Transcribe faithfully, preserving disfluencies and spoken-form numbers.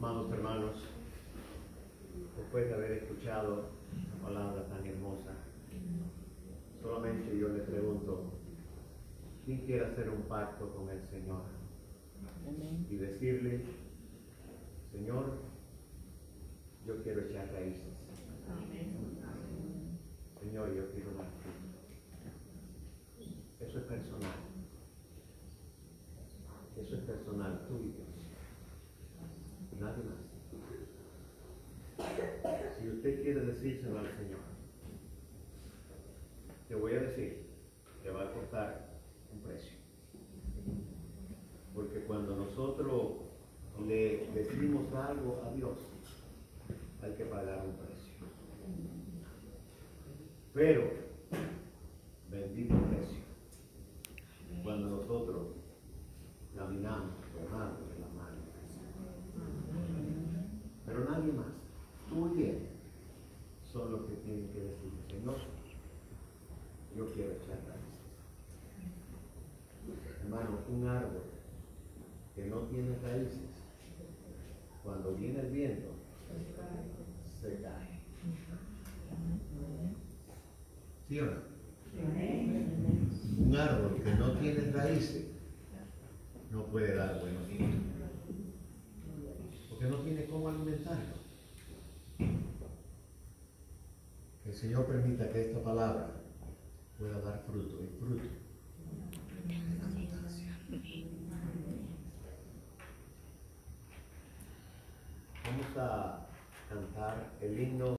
Amados hermanos, después de haber escuchado la palabra tan hermosa, solamente yo le pregunto, ¿quién quiere hacer un pacto con el Señor? Amén. Y decirle, Señor, yo quiero echar raíces. Amén. Señor, yo quiero dar fruto. Eso es personal. Eso es personal, tú y Dios. Nadie más. Si usted quiere decírselo al Señor, te voy a decir, te va a costar un precio. Porque cuando nosotros le decimos algo a Dios, hay que pagar un precio. Pero, bendito precio, cuando nosotros caminamos, tomamos de la mano. Pero nadie más, tú y él, son los que tienen que decir, Señor, yo quiero echar raíces. Hermano, un árbol que no tiene raíces, cuando viene el viento, se cae. ¿Sí o no? Un árbol que no tiene raíces no puede dar buenos frutos, porque no tiene cómo alimentarlo. Que el Señor permita que esta palabra pueda dar fruto y fruto en abundancia. Vamos a cantar el himno.